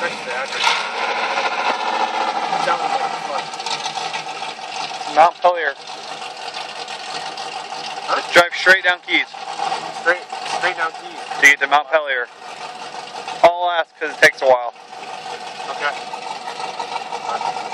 Text the address. That was like fun. Mount Pelier. Huh? Just drive straight down Keys. Straight down Keys. To get to Mount Pelier. I'll ask because it takes a while. Okay.